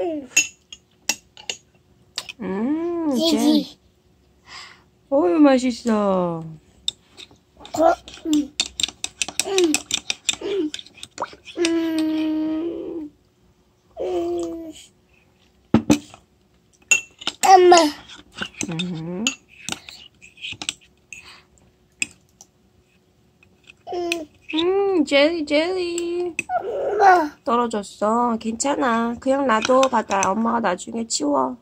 젤리. 어유 맛있어. 엄마. 젤리. 엄마. 떨어졌어. 괜찮아. 그냥 놔둬, 바다야. 엄마가 나중에 치워.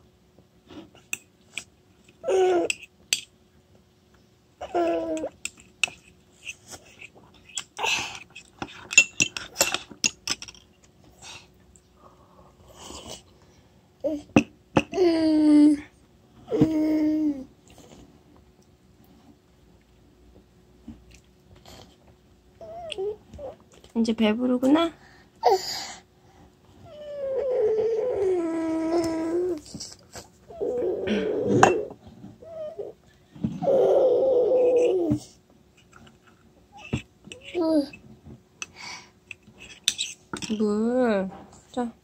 이제 배부르구나? 물. 자.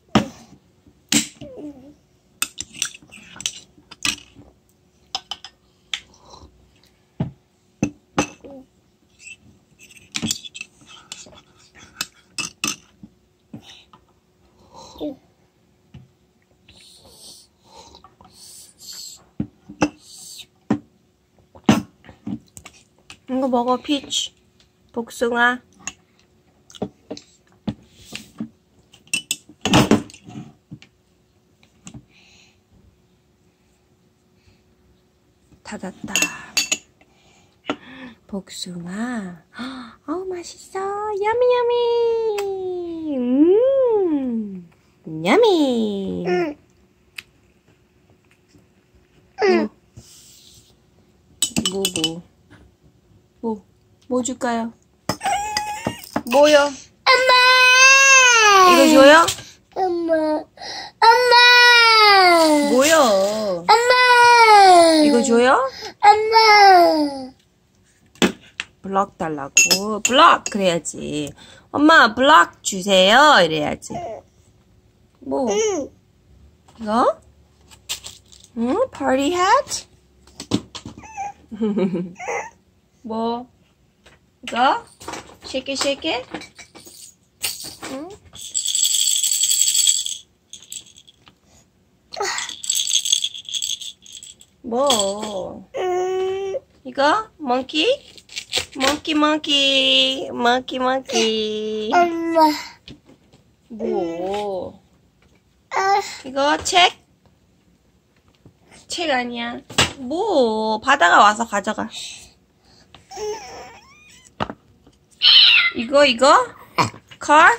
이거 먹어, 피치. 복숭아. 닫았다. 복숭아. 어우, 맛있어. 야미야미. 야미. 뭐 줄까요? 뭐요? 엄마. 이거 줘요? 엄마. 엄마. 뭐요? 엄마. 이거 줘요? 엄마. 블럭 달라고. 블럭! 그래야지. 엄마, 블럭 주세요. 이래야지. 뭐? 이거? 응? 파티 핫? 뭐? 이거? shake it, shake it? 응? 뭐? 이거? monkey? monkey. 엄마. 뭐? 이거 책? 책 아니야. 뭐? 바다가 와서 가져가. 이거? car?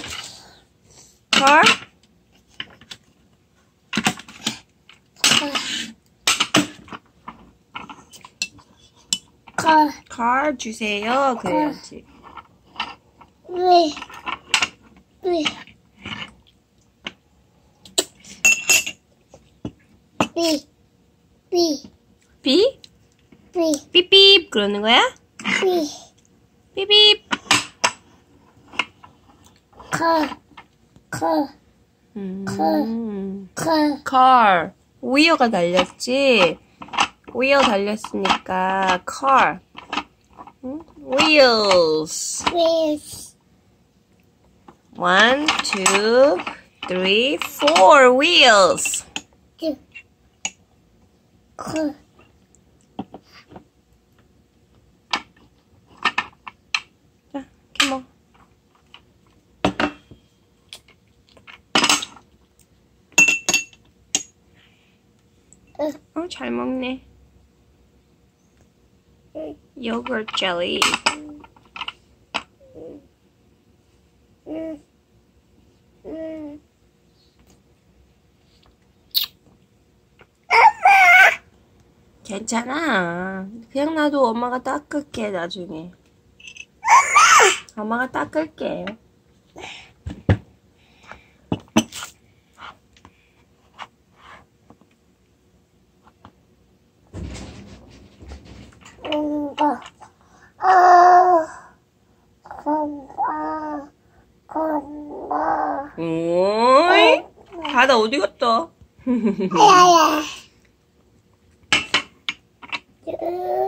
car 주세요. 그래야지. 왜? 삐? 삐삐 그러는 거야? 삐삐. car. wheel가 달렸지? wheel 달렸으니까 car. wheels. 1, 2, 3, 4 wheels. 자, 이렇게 먹어. 잘 먹네. yogurt jelly. 괜찮아. 그냥 놔둬. 엄마가 닦을게 나중에. 엄마가 닦을게. 오이? 바다 어디 갔다? 아야야.